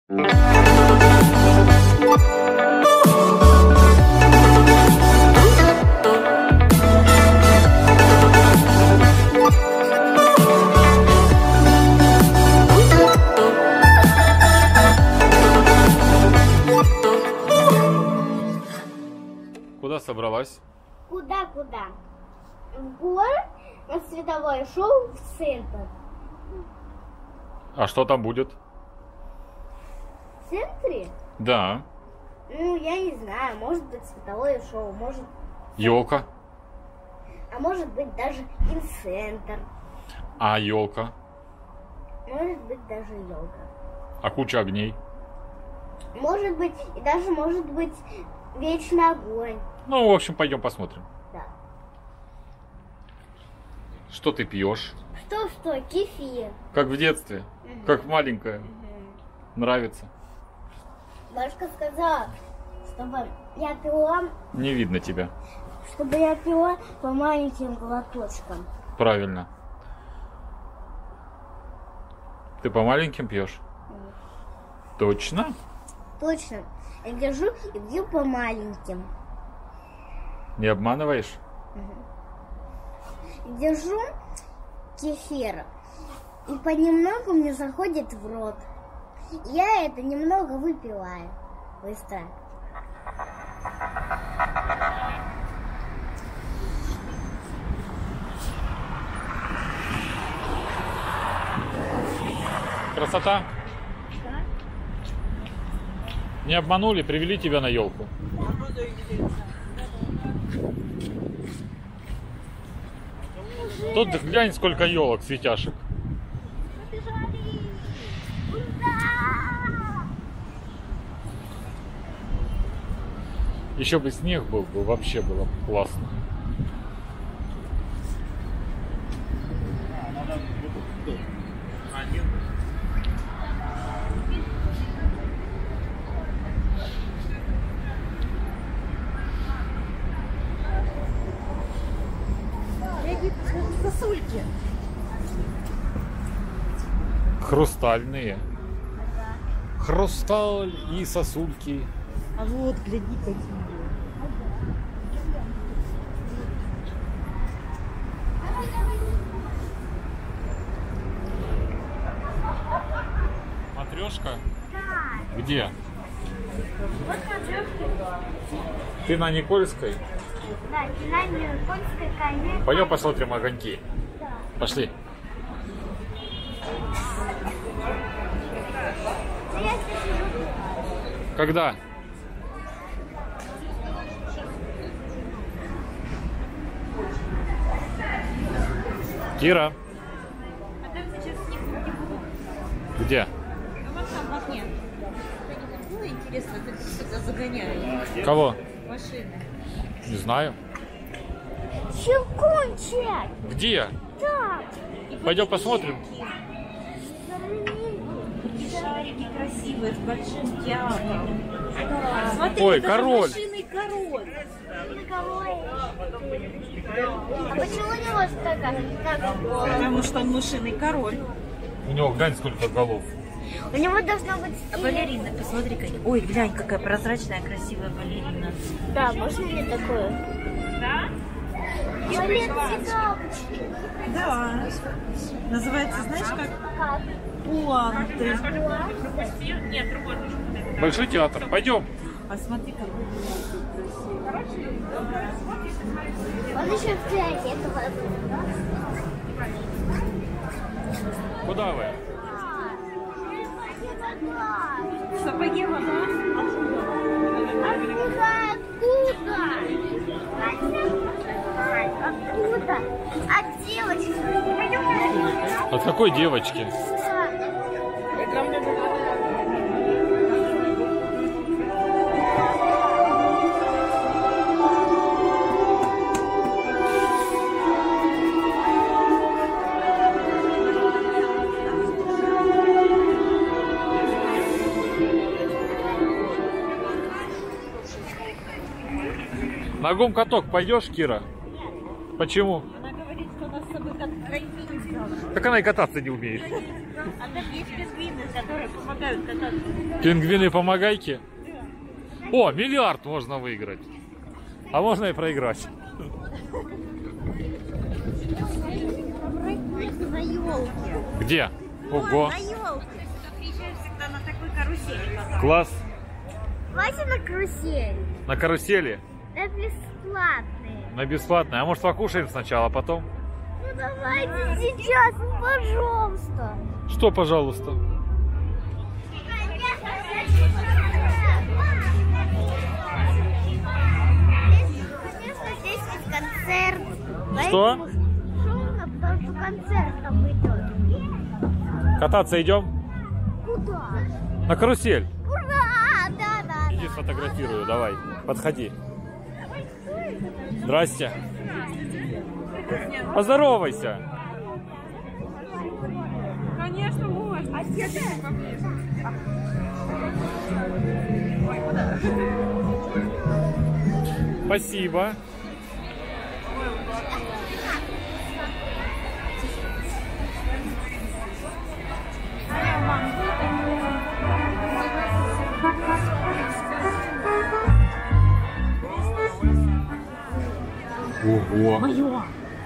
Куда собралась? Куда? В город на световое шоу в центр. А что там будет? В центре? Да. Ну, я не знаю, может быть световое шоу, может... Елка. А может быть даже инцентр. А елка? Может быть даже елка. А куча огней? Может быть, и даже может быть вечный огонь. Ну, в общем, пойдем посмотрим. Да. Что ты пьешь? Что? Кефир. Как в детстве? Как маленькая? Нравится? Бабушка сказала, чтобы я пила... Не видно тебя. Чтобы я пила по маленьким глоточкам. Правильно. Ты по маленьким пьешь? Точно? Точно. Я держу и пью по маленьким. Не обманываешь? Держу кефир. И понемногу мне заходит в рот. Я это немного выпиваю. Быстро. Красота? Не обманули, привели тебя на елку. Тут глянь, сколько елок, светяшек. Еще бы снег был бы, вообще было бы классно. Сосульки. Хрустальные. Хрусталь и сосульки. А вот, гляди, какие. Матрешка? Где? Ты на Никольской? Да, на Никольской коне. Пойдем посмотрим огоньки. Да. Пошли. Когда? Кира. А там сейчас снег не было. Где? Ну вот там в окне. Ну, интересно, ты сюда загоняешь. Кого? Машины. Не знаю. Щелкунчик. Где? Да. Пойдем посмотрим. Шарики красивые, с большим диаметром. Смотри, Ой, это король. машинный король. А почему у него такая? Потому что он мышиный король. У него глянь, сколько голов. У него должно быть... А балерина, посмотри-ка. Ой, глянь, какая прозрачная, красивая балерина. Да, можно мне такое? Да? Да. Называется, знаешь, как? Как? Пуанты. Большой театр. Пойдем. А смотри, какой красивый. Он еще в фиолетовом. Куда вы? Сапоги вода. Откуда? От девочки. От какой девочки? На гум-каток пойдешь, Кира? Почему? Она говорит, что у нас с собой как крайне. Так она и кататься не умеет. Да, А там есть пингвины, которые помогают кататься. Пингвины-помогайки? О, миллиард можно выиграть. А можно и проиграть. На елке. Где? Ого. На елке. Приезжаешь всегда на такой карусели. Класс. Давайте на карусель. На карусели? Это бесплатные. На бесплатное. А может покушаем сначала, а потом? Ну давайте сейчас, ну пожалуйста. Что, пожалуйста? Конечно, здесь есть концерт. Что? Шумно, потому что концерт там идет. Кататься идем? Куда? На карусель. Ура! Да. Иди сфотографирую, давай. Подходи. Здрасте. Поздоровайся. Конечно, можно. А где ты? Спасибо. Ого. Мое.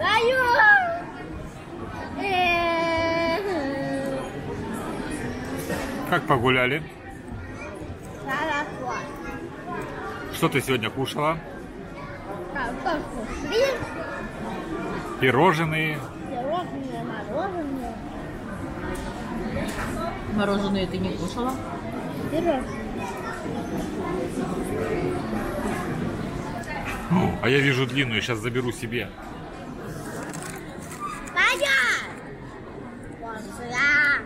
Как погуляли? Хорошо. Что ты сегодня кушала? Картошку фри, Пирожные. пирожные, мороженое. Мороженое ты не кушала? Пирожные. А я вижу длинную, сейчас заберу себе. Таня! Вот сюда.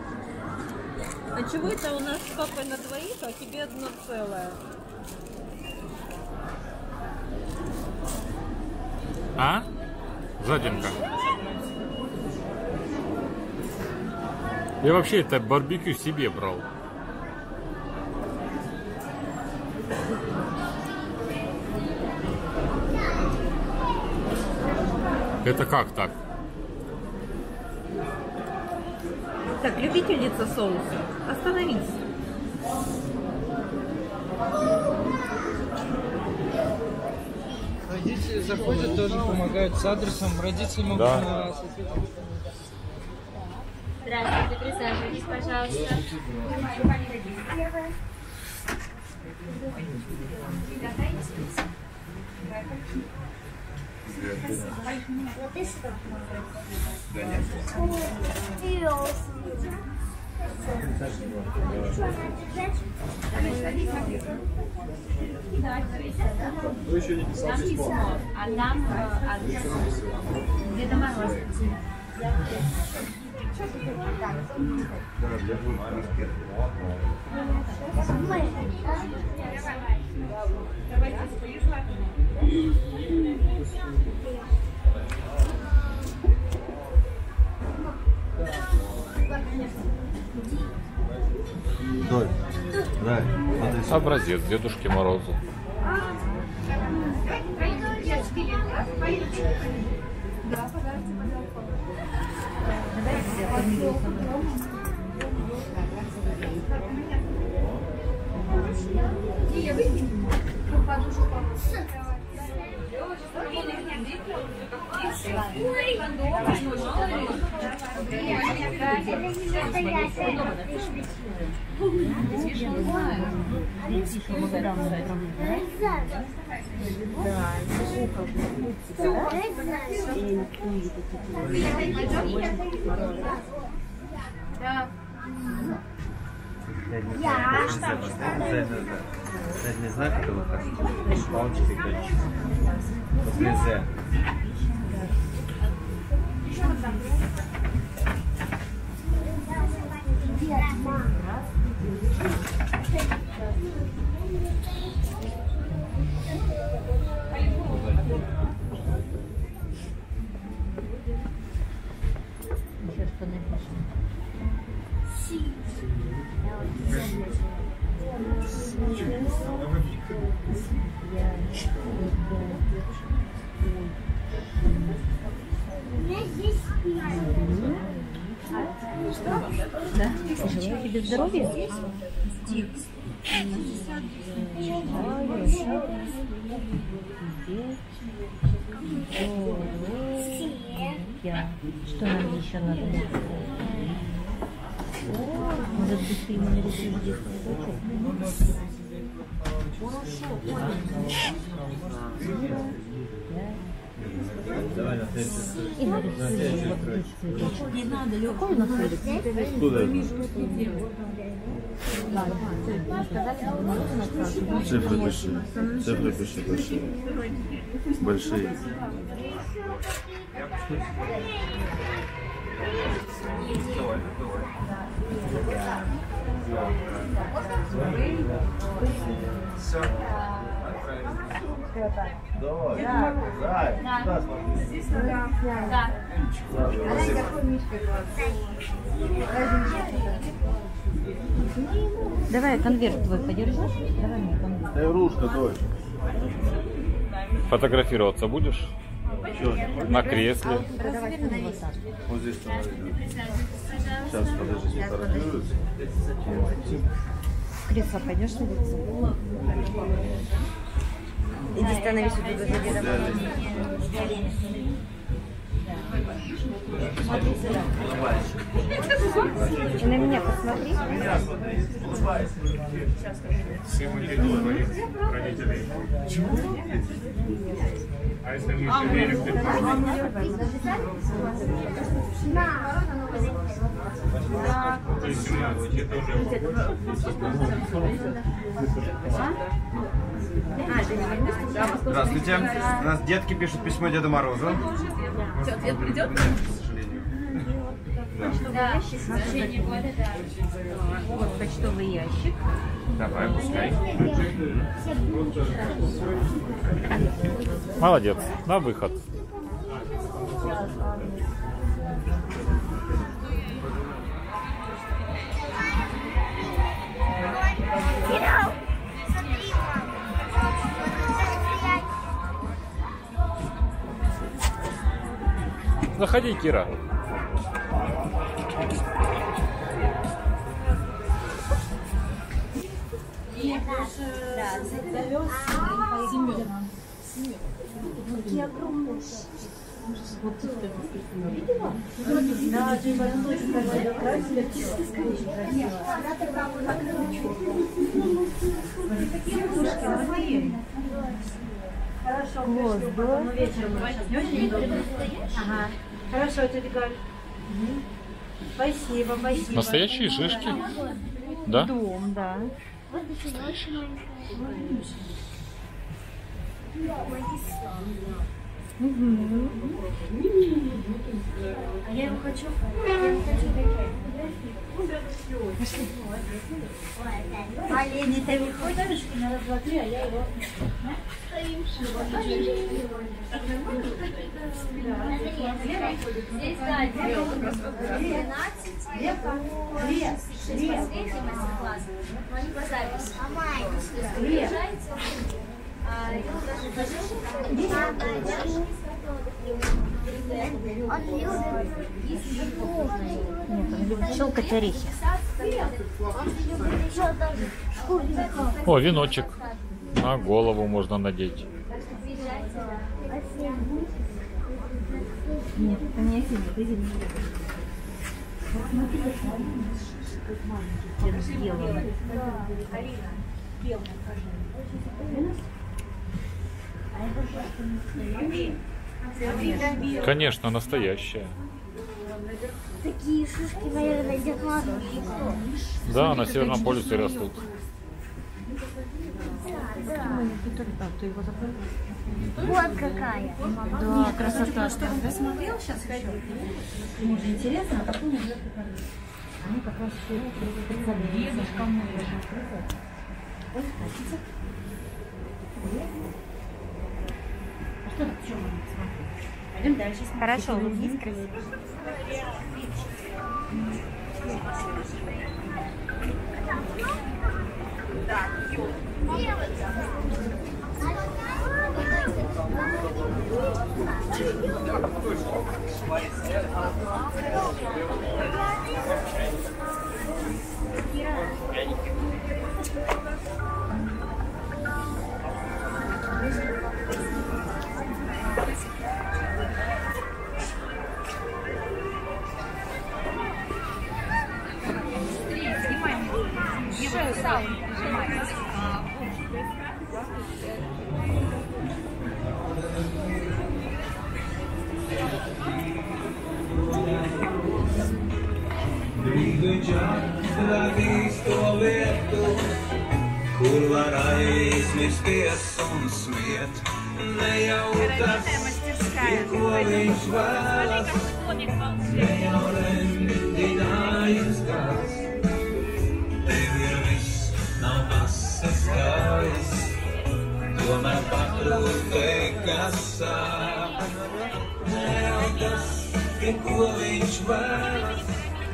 А чего это у нас с папой на двоих, а тебе одно целое? А? Жадинка. Я вообще это барбекю себе брал. Это как так? Так, любительница соуса, остановись. Родители заходят, тоже помогают с адресом. Родители могут Да. на Здравствуйте, присаживайтесь, пожалуйста. Там письмо, а там адрес. Деда Мороза. Образец Дедушки Мороза. Не знаю, как его хотите. Палочки, короче. После З. У меня есть Желаю тебе здоровья. Что нам еще надо? Может быть, ты ему нарисуешь здесь цветочек? Давай на следующий. И нарисуем вот здесь цветочек. Не надо, легко у нас находится. Куда? Цифры пиши. Цифры пиши большие. Большие. Давай. Да. Давай конверт твой подержишь. Давай мне конверт. Игрушка, дочь. Фотографироваться будешь? Чё? На кресле. Разверни вот так. Вот здесь там. Сейчас, подожди, сфотографируется. Кресло пойдешь садиться? Иди становись вот тут за дедом. Смотри сюда. И на меня посмотри. Все материалы твоих родителей. А если мы еще верим в то есть 17, это Здравствуйте. У нас детки пишут письмо Деду Морозу. Дед придет? К сожалению. Да. Вот почтовый ящик. Давай, пускай. Молодец. На выход. Заходи, Кира. Какие огромные. Хорошо, ага. Хорошо, тетя Галь. Спасибо, спасибо. Настоящие шишки. Да? Дом, да. Вот еще очень маленькая. А я его хочу. А Лене ты не хочешь? Надо 2-3, а я его. Здесь, да, 12, 6 последний мастер-класс. Они по записи. Приезжайте. Щелкать орехи. О, веночек. На голову можно надеть. Нет, это не сильно, это зимний. Посмотри, как сделано. Конечно, настоящая. Такие шишки, наверное, Дед Мороз. Да, на Северном полюсе растут. Вот какая. Да, красота. Что он посмотрел сейчас еще? Может, интересно, а какой у него они как раз дедушка мой. А что так темно? Пойдем дальше. Хорошо, улыбнись красиво. Kur var aizmirsties un smiet, ne jau tas, ko viņš vēlas, ne jau rendinājums kāds. Tev ir viss, nav asas kājas, tomēr patrūtē, kas sāp. Ne jau tas, ko viņš vēlas.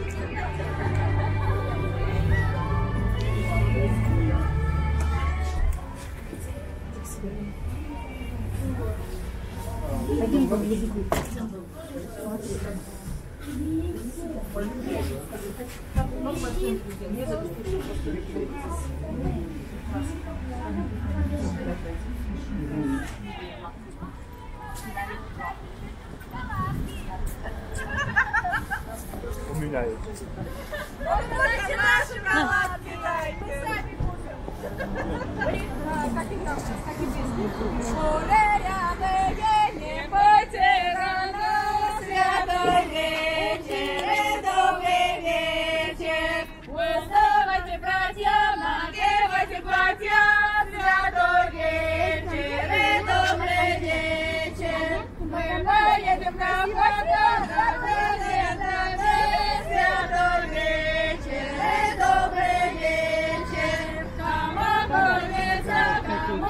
Пойдем поглядим. Умиляется. Уставайте, братья, надевайте платья, святой вечер, добрый вечер. Мы поедем на поход, святой вечер, добрый вечер. Кому молится,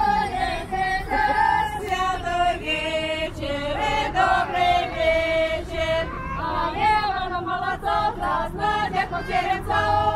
святой вечер, добрый вечер. А я вам молодцов, разгладя кутеренцов.